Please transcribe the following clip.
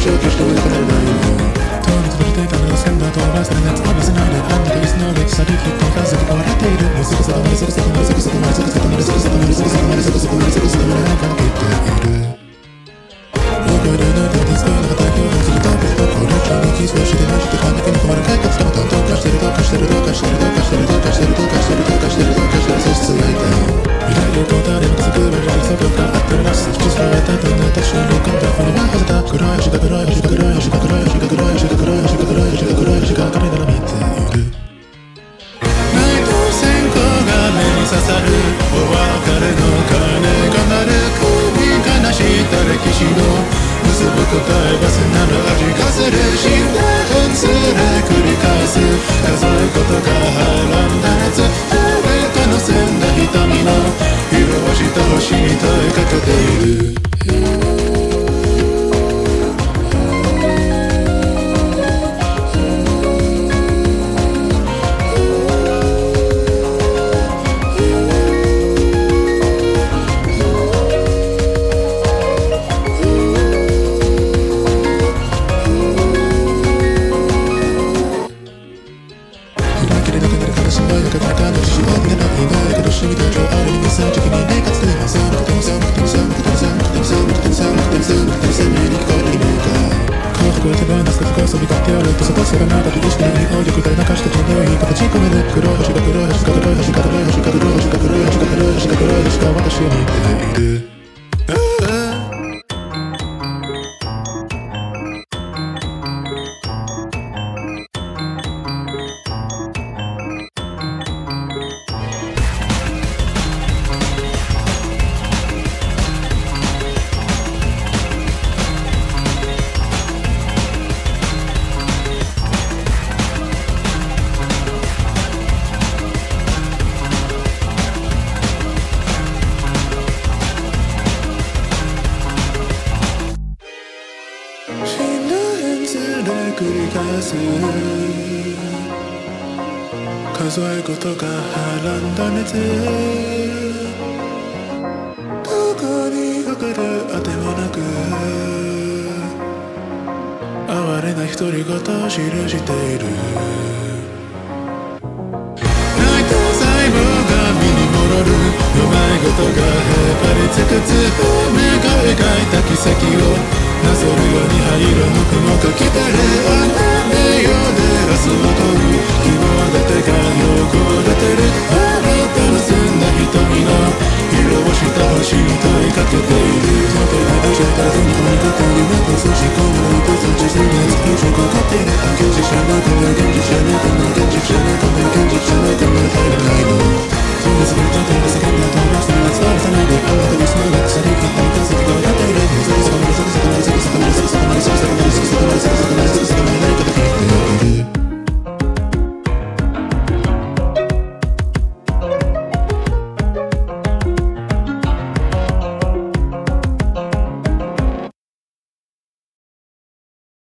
消去してもなくなるない通り続けていたのが線だとばされないつまみせないであんたと椅子の上去りきって数が笑っているもうすぐそこまですぐそこまですぐそこまですぐそこまですぐそこまですぐそこまですぐそこまですぐそこまで何かが切っている僕はルーナーでディスコの畑をするとこれ今日にキスをしてマジで完璧に困る解決でもどうかしてるどうかしてるどうかしてるどうかしてるどうかしてるどうかしてるどうかしてるどうかしてる性質がいた未来をこう誰も気づくまで約束があってるなす口されたとなった瞬間だフォルムは外だ黒い星が黒い星が黒い星が黒い星が黒い星が黒い星が黒い星が黒い星が彼なら見ているナイト線香が目に刺さるお別れの鐘が鳴る首悲しいた歴史の結ぶ答えバスなる味がする死んだ変する繰り返す数え事がはらんだ熱誰かの澄んだ瞳の色をした星に問いかけている繰り返す数え事がはらんだ熱どこに隠るあてもなく哀れな独り言を記している泣いた細胞が身に戻る弱い事がへばりつくつ目が描いた奇跡をなぞるように灰色の雲かけたれあんた名誉で明日を問う希望だ手が汚れてるあなたの澄んだ瞳の色をした星に問いかけているその手が出したら全部にかかる夢と少し